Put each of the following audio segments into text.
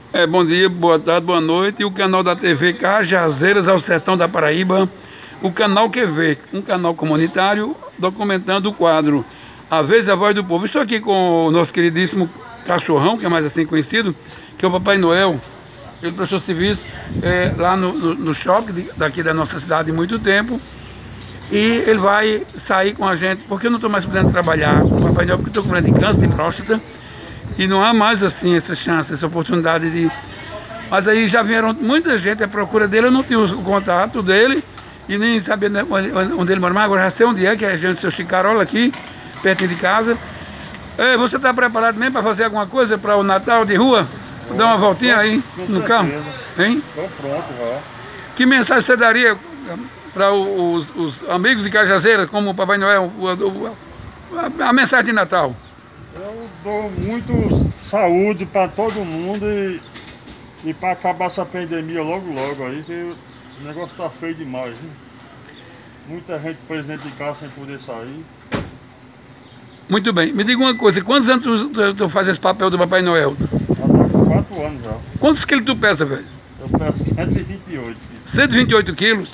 Bom dia, boa tarde, boa noite. E o canal da TV Cajazeiras ao Sertão da Paraíba, o canal QV, um canal comunitário documentando o quadro A Vez e a Voz do Povo. Estou aqui com o nosso queridíssimo cachorrão, que é mais assim conhecido, que é o Papai Noel. Ele prestou serviço lá no shopping daqui da nossa cidade há muito tempo. E ele vai sair com a gente, porque eu não estou mais podendo trabalhar com o Papai Noel, porque estou com problema de câncer de próstata. E não há mais assim essa chance, essa oportunidade de... Mas aí já vieram muita gente à procura dele, eu não tinha o contato dele e nem sabia onde ele mora, mas agora já sei onde é, que é a gente, seu Chicarola aqui, pertinho de casa. Você está preparado mesmo para fazer alguma coisa para o Natal de rua? Dar uma voltinha aí no carro? Hein? Estou pronto já. Que mensagem você daria para os amigos de Cajazeiras, como o Papai Noel, a mensagem de Natal? Eu dou muito saúde para todo mundo e para acabar essa pandemia logo aí, que o negócio tá feio demais, hein? Muita gente presente em casa sem poder sair. Muito bem, me diga uma coisa, quantos anos tu faz esse papel do Papai Noel? Já tá com 4 anos já. Quantos quilos tu pesa, velho? Eu peso 128. 128 quilos?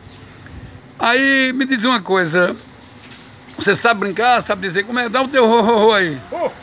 Aí me diz uma coisa, você sabe brincar, sabe dizer como é? Dá o teu ho-ho-ho aí.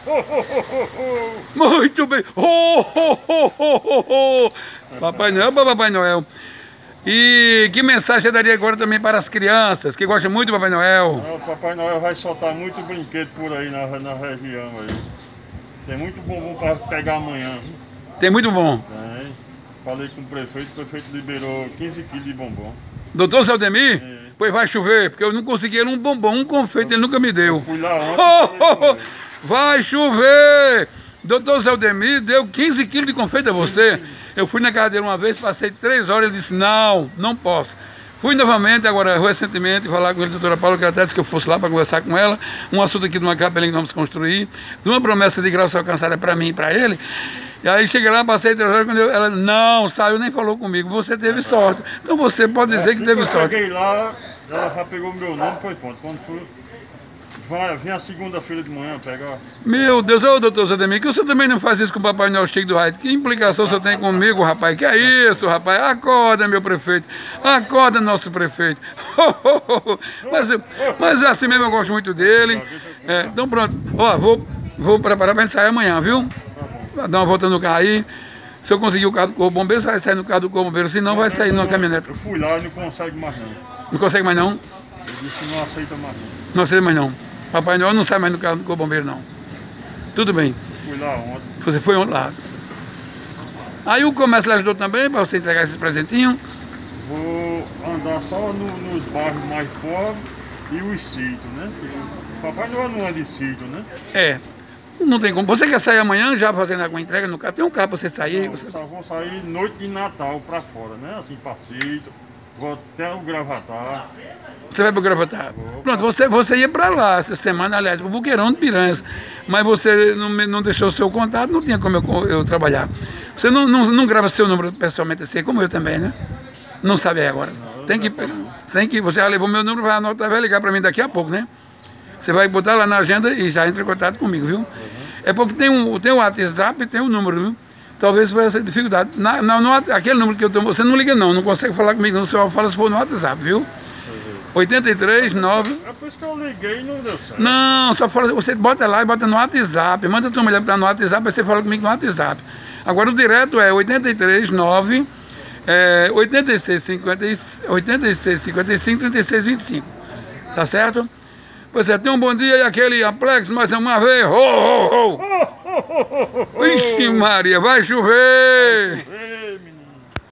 Muito bem. Ho-ho-ho-ho-ho. Papai Noel para Papai Noel. E que mensagem você daria agora também para as crianças que gostam muito do Papai Noel? O Papai Noel vai soltar muito brinquedo por aí na região aí. Tem muito bombom para pegar amanhã. Tem muito bom. Tem. Falei com o prefeito liberou 15 quilos de bombom. Doutor Zeldemir? Pois vai chover, porque eu não consegui um bombom, um confeito, ele nunca me deu. Eu fui lá ontem. Vai chover! Doutor Zeldemir deu 15 quilos de confeito a você. Eu fui na casa dele uma vez, passei 3 horas, ele disse, não posso. Fui novamente, agora recentemente, falar com a doutora Paula, que ela até disse que eu fosse lá para conversar com ela, um assunto aqui de uma capelinha que vamos construir, de uma promessa de graça alcançada para mim e para ele. E aí cheguei lá, passei 3 horas, quando ela não saiu, nem falou comigo, você teve sorte. Então você pode dizer que teve sorte. Eu cheguei lá, ela já pegou meu nome, foi pronto. Quando fui, vem a segunda-feira de manhã pegar. Meu Deus, ô doutor Zeldemir, que você também não faz isso com o Papai Noel Chico do Raio? Que implicação você tem comigo, rapaz? Que é isso, rapaz? Acorda, meu prefeito. Acorda, nosso prefeito. Mas assim mesmo eu gosto muito dele. Então pronto. Ó, vou preparar para ensaiar amanhã, viu? Dar uma volta no carro aí. Se eu conseguir o carro do Corpo Bombeiro, você vai sair no carro do Corpo Bombeiro. Se não, vai sair numa caminhonete. Eu fui lá e não consegue mais não. Não consegue mais não? Ele disse que não aceita mais não. Não aceita mais não. Papai Noel não sai mais no carro do Corpo Bombeiro não. Tudo bem. Fui lá ontem. Você foi ontem lá. Aí o comércio ajudou também para você entregar esses presentinhos? Vou andar só nos bairros mais pobres e os sítios, né? Papai Noel não é de sítio, né? Não tem como. Você quer sair amanhã já fazendo alguma entrega no carro? Tem um carro para você sair? Não, só vou sair noite de Natal para fora, né? Assim, para sítio. Vou até o Gravatar. Você vai para o Gravatar? Pronto, você ia para lá essa semana, aliás, para o Buqueirão de Piranhas. Mas você não deixou o seu contato, não tinha como eu trabalhar. Você não grava seu número pessoalmente assim, como eu também, né? Não sabe aí agora. Tem que você já levou meu número, vai anotar, vai ligar para mim daqui a pouco, né? Você vai botar lá na agenda e já entra em contato comigo, viu? É porque tem o WhatsApp e tem o número, viu? Talvez foi essa dificuldade. Aquele número que eu tenho, você não liga não consegue falar comigo, não, só fala se for no WhatsApp, viu? 83 9. É por isso que eu liguei e não deu certo. Não, só fala, você bota lá e bota no WhatsApp. Manda a tua mulher no WhatsApp, aí você fala comigo no WhatsApp. Agora o direto é 83 9 86 55 36 25. Tá certo? Pois é, tenha um bom dia e aquele Amplex mais uma vez. Ho, ho, ho! Vixe Maria, vai chover!